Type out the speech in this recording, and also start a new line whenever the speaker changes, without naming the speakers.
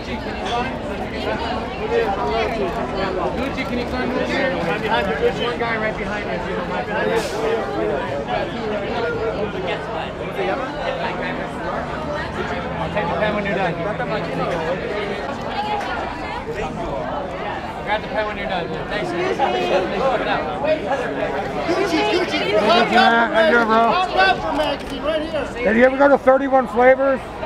Gucci, can you climb? Gucci, can you climb over here? Right behind you. There's one guy right behind you. If you don't mind. I'll take the pen when you're done. Grab the pen when you're done. Thanks.
Gucci, right here, bro. Did you ever go to 31 Flavors?